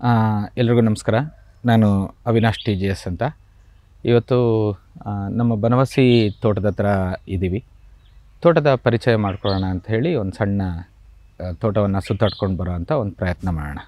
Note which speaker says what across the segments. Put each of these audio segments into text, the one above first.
Speaker 1: ಎಲ್ರಿಗೂ ನಮಸ್ಕಾರ. ನಾನು ಅವಿನಾಶ್ TGS ಅಂತ. ಇವತ್ತು ನಮ್ಮ ಬನವಾಸಿ ತೋಟದ ಹತ್ರ ಇದ್ದೀವಿ. ತೋಟದ ಪರಿಚಯ ಮಾಡ್ಕೊಳ್ಳೋಣ ಅಂತ ಹೇಳಿ ಒಂದು ಸಣ್ಣ ತೋಟವನ್ನು ಸುತ್ತಾಡ್ಕೊಂಡು ಬರೋ ಅಂಥ ಒಂದು ಪ್ರಯತ್ನ ಮಾಡೋಣ.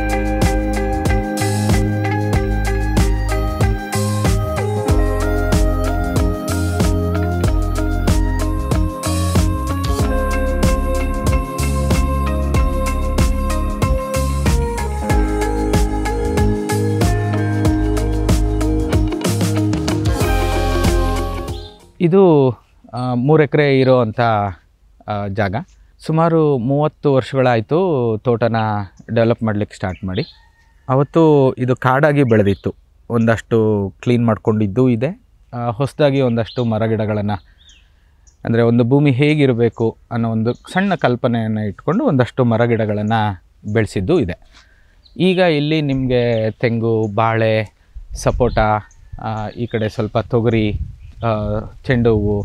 Speaker 1: ಇದು 3 ಎಕರೆ ಇರೋವಂಥ ಜಾಗ. ಸುಮಾರು 30 ವರ್ಷಗಳಾಯಿತು ತೋಟನ ಡೆವಲಪ್ ಮಾಡಲಿಕ್ಕೆ ಸ್ಟಾರ್ಟ್ ಮಾಡಿ. ಅವತ್ತು ಇದು ಕಾಡಾಗಿ ಬೆಳೆದಿತ್ತು. ಒಂದಷ್ಟು ಕ್ಲೀನ್ ಮಾಡ್ಕೊಂಡಿದ್ದು ಇದೆ. ಹೊಸದಾಗಿ ಒಂದಷ್ಟು ಮರಗಿಡಗಳನ್ನು, ಅಂದರೆ ಒಂದು ಭೂಮಿ ಹೇಗಿರಬೇಕು ಅನ್ನೋ ಒಂದು ಸಣ್ಣ ಕಲ್ಪನೆಯನ್ನು ಇಟ್ಕೊಂಡು ಒಂದಷ್ಟು ಮರಗಿಡಗಳನ್ನು ಬೆಳೆಸಿದ್ದು ಇದೆ. ಈಗ ಇಲ್ಲಿ ನಿಮಗೆ ತೆಂಗು, ಬಾಳೆ, ಸಪೋಟ, ಈ ಕಡೆ ಸ್ವಲ್ಪ ತೊಗರಿ, ಚೆಂಡು ಹೂವು,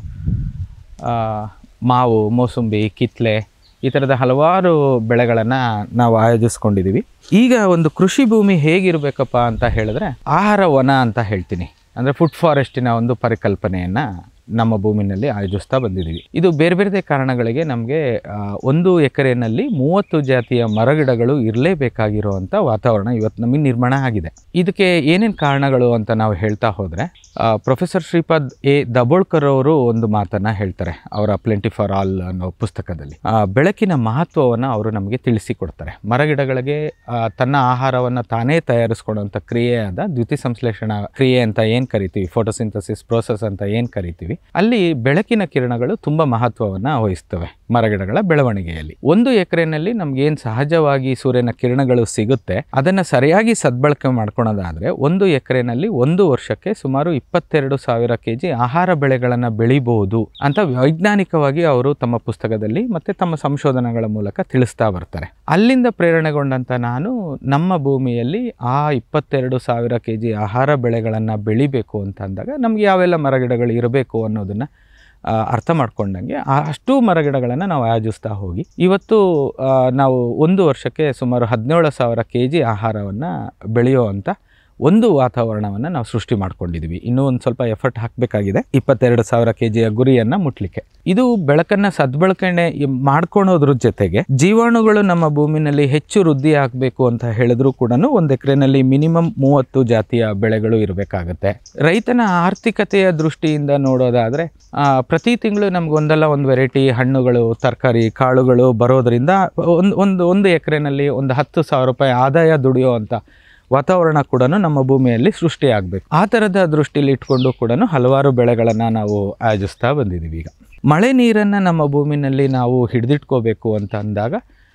Speaker 1: ಮಾವು, ಮೋಸಂಬಿ, ಕಿತ್ತಲೆ, ಈ ಥರದ ಹಲವಾರು ಬೆಳೆಗಳನ್ನು ನಾವು ಆಯೋಜಿಸ್ಕೊಂಡಿದ್ದೀವಿ. ಈಗ ಒಂದು ಕೃಷಿ ಭೂಮಿ ಹೇಗಿರಬೇಕಪ್ಪ ಅಂತ ಹೇಳಿದ್ರೆ ಆಹಾರ ವನ ಅಂತ ಹೇಳ್ತೀನಿ. ಅಂದರೆ ಫುಡ್ ಫಾರೆಸ್ಟಿನ ಒಂದು ಪರಿಕಲ್ಪನೆಯನ್ನು ನಮ್ಮ ಭೂಮಿನಲ್ಲಿ ಆಯೋಜಿಸ್ತಾ ಬಂದಿದ್ದೀವಿ. ಇದು ಬೇರೆ ಬೇರೆ ಕಾರಣಗಳಿಗೆ ನಮಗೆ 1 ಎಕರೆಯಲ್ಲಿ 30 ಜಾತಿಯ ಮರಗಿಡಗಳು ಇರಲೇಬೇಕಾಗಿರುವಂಥ ವಾತಾವರಣ ಇವತ್ತು ನಮಗೆ ನಿರ್ಮಾಣ ಆಗಿದೆ. ಇದಕ್ಕೆ ಏನೇನು ಕಾರಣಗಳು ಅಂತ ನಾವು ಹೇಳ್ತಾ ಹೋದರೆ, ಪ್ರೊಫೆಸರ್ ಶ್ರೀಪಾದ್ ಎ ದಬೋಳ್ಕರ್ ಅವರು ಒಂದು ಮಾತನ್ನು ಹೇಳ್ತಾರೆ ಅವರ ಪ್ಲೆಂಟಿ ಫಾರ್ ಆಲ್ ಅನ್ನೋ ಪುಸ್ತಕದಲ್ಲಿ. ಬೆಳಕಿನ ಮಹತ್ವವನ್ನು ಅವರು ನಮಗೆ ತಿಳಿಸಿಕೊಡ್ತಾರೆ. ಮರಗಿಡಗಳಿಗೆ ತನ್ನ ಆಹಾರವನ್ನು ತಾನೇ ತಯಾರಿಸ್ಕೊಳ್ಳುವಂಥ ಕ್ರಿಯೆಯಾದ ದ್ಯುತಿ ಸಂಶ್ಲೇಷಣಾ ಕ್ರಿಯೆ ಅಂತ ಏನು ಕರಿತೀವಿ, ಫೋಟೋಸಿಂಥಸಿಸ್ ಪ್ರೋಸೆಸ್ ಅಂತ ಏನು ಕರಿತೀವಿ, ಅಲ್ಲಿ ಬೆಳಕಿನ ಕಿರಣಗಳು ತುಂಬ ಮಹತ್ವವನ್ನು ವಹಿಸ್ತವೆ ಮರಗಿಡಗಳ ಬೆಳವಣಿಗೆಯಲ್ಲಿ. 1 ಎಕರೆನಲ್ಲಿ ನಮ್ಗೇನು ಸಹಜವಾಗಿ ಸೂರ್ಯನ ಕಿರಣಗಳು ಸಿಗುತ್ತೆ, ಅದನ್ನು ಸರಿಯಾಗಿ ಸದ್ಬಳಕೆ ಮಾಡ್ಕೊಳೋದಾದರೆ 1 ಎಕರೆನಲ್ಲಿ 1 ವರ್ಷಕ್ಕೆ ಸುಮಾರು 22,000 kg ಆಹಾರ ಬೆಳೆಗಳನ್ನು ಬೆಳಿಬಹುದು ಅಂತ ವೈಜ್ಞಾನಿಕವಾಗಿ ಅವರು ತಮ್ಮ ಪುಸ್ತಕದಲ್ಲಿ ಮತ್ತು ತಮ್ಮ ಸಂಶೋಧನೆಗಳ ಮೂಲಕ ತಿಳಿಸ್ತಾ ಬರ್ತಾರೆ. ಅಲ್ಲಿಂದ ಪ್ರೇರಣೆಗೊಂಡಂಥ ನಾನು ನಮ್ಮ ಭೂಮಿಯಲ್ಲಿ ಆ 22,000 kg ಆಹಾರ ಬೆಳೆಗಳನ್ನು ಬೆಳಿಬೇಕು ಅಂತ ಅಂದಾಗ ನಮಗೆ ಯಾವೆಲ್ಲ ಮರಗಿಡಗಳು ಇರಬೇಕು ಅನ್ನೋದನ್ನು ಅರ್ಥ ಮಾಡ್ಕೊಂಡಂಗೆ ಅಷ್ಟು ಮರಗಿಡಗಳನ್ನು ನಾವು ಆಯೋಜಿಸ್ತಾ ಹೋಗಿ ಇವತ್ತು ನಾವು 1 ವರ್ಷಕ್ಕೆ ಸುಮಾರು 17,000 kg ಆಹಾರವನ್ನು ಬೆಳೆಯುವಂಥ ಒಂದು ವಾತಾವರಣವನ್ನು ನಾವು ಸೃಷ್ಟಿ ಮಾಡ್ಕೊಂಡಿದ್ದೀವಿ. ಇನ್ನೂ ಒಂದು ಸ್ವಲ್ಪ ಎಫರ್ಟ್ ಹಾಕಬೇಕಾಗಿದೆ 22,000 kg ಗುರಿಯನ್ನು ಮುಟ್ಲಿಕ್ಕೆ. ಇದು ಬೆಳಕನ್ನು ಸದ್ಬಳಕೆ ಮಾಡ್ಕೊಳೋದ್ರ ಜೊತೆಗೆ ಜೀವಾಣುಗಳು ನಮ್ಮ ಭೂಮಿನಲ್ಲಿ ಹೆಚ್ಚು ವೃದ್ಧಿ ಆಗಬೇಕು ಅಂತ ಹೇಳಿದ್ರು ಕೂಡ 1 ಎಕರೆನಲ್ಲಿ ಮಿನಿಮಮ್ 30 ಜಾತಿಯ ಬೆಳೆಗಳು ಇರಬೇಕಾಗತ್ತೆ. ರೈತನ ಆರ್ಥಿಕತೆಯ ದೃಷ್ಟಿಯಿಂದ ನೋಡೋದಾದರೆ ಪ್ರತಿ ತಿಂಗಳು ನಮ್ಗೆ ಒಂದು ವೆರೈಟಿ ಹಣ್ಣುಗಳು, ತರಕಾರಿ, ಕಾಳುಗಳು ಬರೋದರಿಂದ ಒಂದು ಎಕರೆನಲ್ಲಿ ಒಂದು 10,000 ರೂಪಾಯಿ ಆದಾಯ ದುಡಿಯುವಂಥ ವಾತಾವರಣ ಕೂಡ ನಮ್ಮ ಭೂಮಿಯಲ್ಲಿ ಸೃಷ್ಟಿಯಾಗಬೇಕು. ಆ ಥರದ ದೃಷ್ಟಿಯಲ್ಲಿ ಇಟ್ಕೊಂಡು ಕೂಡ ಹಲವಾರು ಬೆಳೆಗಳನ್ನು ನಾವು ಆಯೋಜಿಸ್ತಾ ಬಂದಿದ್ದೀವಿ. ಈಗ ಮಳೆ ನೀರನ್ನು ನಮ್ಮ ಭೂಮಿನಲ್ಲಿ ನಾವು ಹಿಡಿದಿಟ್ಕೋಬೇಕು ಅಂತ ಅಂದಾಗ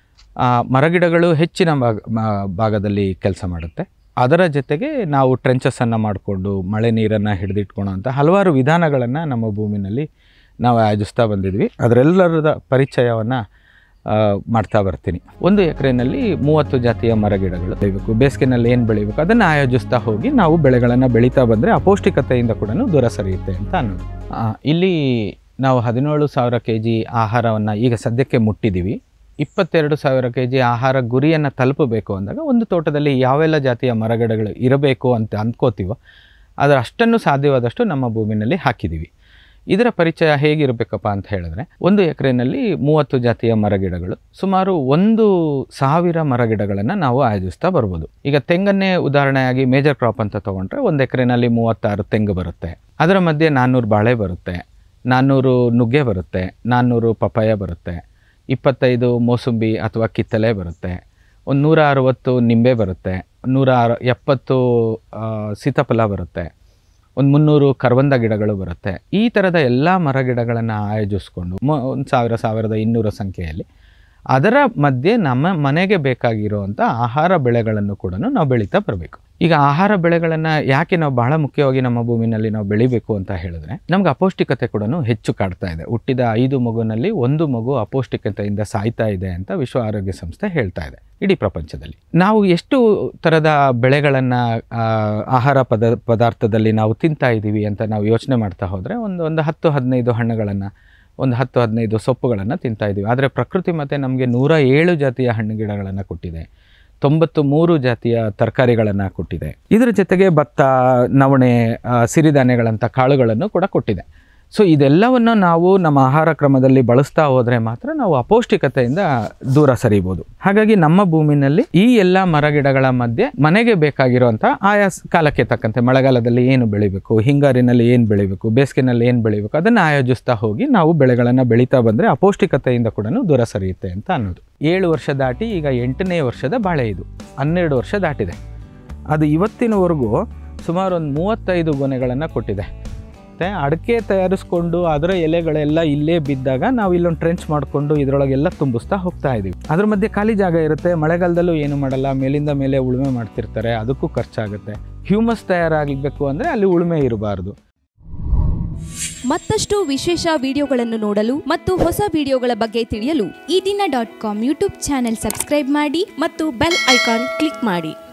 Speaker 1: ಮರಗಿಡಗಳು ಹೆಚ್ಚಿನ ಭಾಗದಲ್ಲಿ ಕೆಲಸ ಮಾಡುತ್ತೆ. ಅದರ ಜೊತೆಗೆ ನಾವು ಟ್ರೆಂಚಸ್ಸನ್ನು ಮಾಡಿಕೊಂಡು ಮಳೆ ನೀರನ್ನು ಹಿಡಿದಿಟ್ಕೊಳ್ಳೋ ಅಂಥ ಹಲವಾರು ವಿಧಾನಗಳನ್ನು ನಮ್ಮ ಭೂಮಿನಲ್ಲಿ ನಾವು ಆಯೋಜಿಸ್ತಾ ಬಂದಿದ್ವಿ. ಅದರೆಲ್ಲರದ ಪರಿಚಯವನ್ನು ಮಾಡ್ತಾ ಬರ್ತೀನಿ. 1 ಎಕರೆನಲ್ಲಿ 30 ಜಾತಿಯ ಮರಗಿಡಗಳು ಬೆಳಿಬೇಕು. ಬೇಸಿಗೆನಲ್ಲಿ ಏನು ಬೆಳಿಬೇಕು ಅದನ್ನು ಆಯೋಜಿಸ್ತಾ ಹೋಗಿ ನಾವು ಬೆಳೆಗಳನ್ನು ಬೆಳೀತಾ ಬಂದರೆ ಅಪೌಷ್ಟಿಕತೆಯಿಂದ ಕೂಡ ದೂರ ಸರಿಯುತ್ತೆ ಅಂತ ಅನ್ನೋದು. ಇಲ್ಲಿ ನಾವು 17,000 kg ಆಹಾರವನ್ನು ಈಗ ಸದ್ಯಕ್ಕೆ ಮುಟ್ಟಿದ್ದೀವಿ. 22,000 kg ಆಹಾರ ಗುರಿಯನ್ನು ತಲುಪಬೇಕು ಅಂದಾಗ ಒಂದು ತೋಟದಲ್ಲಿ ಯಾವೆಲ್ಲ ಜಾತಿಯ ಮರಗಿಡಗಳು ಇರಬೇಕು ಅಂತ ಅಂದ್ಕೋತೀವೋ ಅದರ ಅಷ್ಟನ್ನು ಸಾಧ್ಯವಾದಷ್ಟು ನಮ್ಮ ಭೂಮಿನಲ್ಲಿ ಹಾಕಿದ್ದೀವಿ. ಇದರ ಪರಿಚಯ ಹೇಗಿರಬೇಕಪ್ಪ ಅಂತ ಹೇಳಿದ್ರೆ 1 ಎಕರೆನಲ್ಲಿ 30 ಜಾತಿಯ ಮರಗಿಡಗಳು, ಸುಮಾರು 1,000 ಮರಗಿಡಗಳನ್ನು ನಾವು ಆಯೋಜಿಸ್ತಾ ಬರ್ಬೋದು. ಈಗ ತೆಂಗನ್ನೇ ಉದಾಹರಣೆಯಾಗಿ ಮೇಜರ್ ಕ್ರಾಪ್ ಅಂತ ತೊಗೊಂಡ್ರೆ 1 ಎಕರೆನಲ್ಲಿ 36 ತೆಂಗು ಬರುತ್ತೆ. ಅದರ ಮಧ್ಯೆ 400 ಬಾಳೆ ಬರುತ್ತೆ, 400 ನುಗ್ಗೆ ಬರುತ್ತೆ, 400 ಪಪಾಯ ಬರುತ್ತೆ, 25 ಮೋಸಂಬಿ ಅಥವಾ ಕಿತ್ತಲೆ ಬರುತ್ತೆ, 160 ನಿಂಬೆ ಬರುತ್ತೆ, 170 ಸೀತಾಫಲ ಬರುತ್ತೆ, 300 ಕರ್ವಂದ ಗಿಡಗಳು ಬರುತ್ತೆ. ಈ ಥರದ ಎಲ್ಲ ಮರಗಿಡಗಳನ್ನು ಆಯೋಜಿಸ್ಕೊಂಡು 1,200 ಸಂಖ್ಯೆಯಲ್ಲಿ ಅದರ ಮಧ್ಯೆ ನಮ್ಮ ಮನೆಗೆ ಬೇಕಾಗಿರುವಂಥ ಆಹಾರ ಬೆಳೆಗಳನ್ನು ಕೂಡ ನಾವು ಬೆಳೀತಾ ಬರಬೇಕು. ಈಗ ಆಹಾರ ಬೆಳೆಗಳನ್ನು ಯಾಕೆ ನಾವು ಬಹಳ ಮುಖ್ಯವಾಗಿ ನಮ್ಮ ಭೂಮಿನಲ್ಲಿ ನಾವು ಬೆಳಿಬೇಕು ಅಂತ ಹೇಳಿದ್ರೆ ನಮ್ಗೆ ಅಪೌಷ್ಟಿಕತೆ ಕೂಡ ಹೆಚ್ಚು ಕಾಡ್ತಾ ಇದೆ. ಹುಟ್ಟಿದ 5 ಮಗುನಲ್ಲಿ 1 ಮಗು ಅಪೌಷ್ಟಿಕತೆಯಿಂದ ಸಾಯ್ತಾ ಇದೆ ಅಂತ ವಿಶ್ವ ಆರೋಗ್ಯ ಸಂಸ್ಥೆ ಹೇಳ್ತಾ ಇದೆ ಇಡೀ ಪ್ರಪಂಚದಲ್ಲಿ. ನಾವು ಎಷ್ಟು ಥರದ ಬೆಳೆಗಳನ್ನು ಆಹಾರ ಪದಾರ್ಥದಲ್ಲಿ ನಾವು ತಿಂತಾ ಇದ್ದೀವಿ ಅಂತ ನಾವು ಯೋಚನೆ ಮಾಡ್ತಾ ಹೋದರೆ ಒಂದು 10-15 ಹಣ್ಣುಗಳನ್ನು, ಒಂದು 10-15 ಸೊಪ್ಪುಗಳನ್ನು ತಿಂತಾ ಇದ್ದೀವಿ. ಆದರೆ ಪ್ರಕೃತಿ ಮತ್ತು ನಮಗೆ 107 ಜಾತಿಯ ಹಣ್ಣು ಗಿಡಗಳನ್ನು ಕೊಟ್ಟಿದೆ, 93 ಜಾತಿಯ ತರಕಾರಿಗಳನ್ನು ಕೊಟ್ಟಿದೆ. ಇದರ ಜೊತೆಗೆ ಭತ್ತ, ನವಣೆ, ಸಿರಿಧಾನ್ಯಗಳಂಥ ಕಾಳುಗಳನ್ನು ಕೂಡ ಕೊಟ್ಟಿದೆ. ಸೊ ಇದೆಲ್ಲವನ್ನು ನಾವು ನಮ್ಮ ಆಹಾರ ಕ್ರಮದಲ್ಲಿ ಬಳಸ್ತಾ ಹೋದರೆ ಮಾತ್ರ ನಾವು ಅಪೌಷ್ಟಿಕತೆಯಿಂದ ದೂರ ಸರಿಬೋದು. ಹಾಗಾಗಿ ನಮ್ಮ ಭೂಮಿನಲ್ಲಿ ಈ ಎಲ್ಲ ಮರಗಿಡಗಳ ಮಧ್ಯೆ ಮನೆಗೆ ಬೇಕಾಗಿರುವಂಥ ಆಯಾ ಕಾಲಕ್ಕೆ ತಕ್ಕಂತೆ ಮಳೆಗಾಲದಲ್ಲಿ ಏನು ಬೆಳಿಬೇಕು, ಹಿಂಗಾರಿನಲ್ಲಿ ಏನು ಬೆಳಿಬೇಕು, ಬೇಸಿಗೆನಲ್ಲಿ ಏನು ಬೆಳಿಬೇಕು ಅದನ್ನು ಆಯೋಜಿಸ್ತಾ ಹೋಗಿ ನಾವು ಬೆಳೆಗಳನ್ನು ಬೆಳೀತಾ ಬಂದರೆ ಅಪೌಷ್ಟಿಕತೆಯಿಂದ ಕೂಡ ದೂರ ಸರಿಯುತ್ತೆ ಅಂತ ಅನ್ನೋದು. 7 ವರ್ಷ ದಾಟಿ ಈಗ 8ನೇ ವರ್ಷದ ಬಾಳೆ ಇದು. 12 ವರ್ಷ ದಾಟಿದೆ. ಅದು ಇವತ್ತಿನವರೆಗೂ ಸುಮಾರು ಒಂದು 35 ಗೊನೆಗಳನ್ನು ಕೊಟ್ಟಿದೆ. ಮತ್ತು ಅಡಿಕೆ ತಯಾರಿಸ್ಕೊಂಡು ಅದರ ಎಲೆಗಳೆಲ್ಲ ಇಲ್ಲೇ ಬಿದ್ದಾಗ ನಾವು ಇಲ್ಲೊಂದು ಟ್ರೆಂಚ್ ಮಾಡಿಕೊಂಡು ಇದರೊಳಗೆಲ್ಲ ತುಂಬಿಸ್ತಾ ಹೋಗ್ತಾ ಇದ್ದೀವಿ. ಅದ್ರ ಮಧ್ಯೆ ಖಾಲಿ ಜಾಗ ಇರುತ್ತೆ. ಮಳೆಗಾಲದಲ್ಲೂ ಏನು ಮಾಡಲ್ಲ, ಮೇಲಿಂದ ಮೇಲೆ ಉಳುಮೆ ಮಾಡ್ತಿರ್ತಾರೆ, ಅದಕ್ಕೂ ಖರ್ಚಾಗುತ್ತೆ. ಹ್ಯೂಮಸ್ ತಯಾರಾಗಬೇಕು ಅಂದರೆ ಅಲ್ಲಿ ಉಳುಮೆ ಇರಬಾರ್ದು.
Speaker 2: ಮತ್ತಷ್ಟು ವಿಶೇಷ ವಿಡಿಯೋಗಳನ್ನು ನೋಡಲು ಮತ್ತು ಹೊಸ ವಿಡಿಯೋಗಳ ಬಗ್ಗೆ ತಿಳಿಯಲು
Speaker 3: eDina.com ಯೂಟ್ಯೂಬ್ ಚಾನೆಲ್ ಸಬ್ಸ್ಕ್ರೈಬ್ ಮಾಡಿ
Speaker 2: ಮತ್ತು ಬೆಲ್ ಐಕಾನ್ ಕ್ಲಿಕ್ ಮಾಡಿ.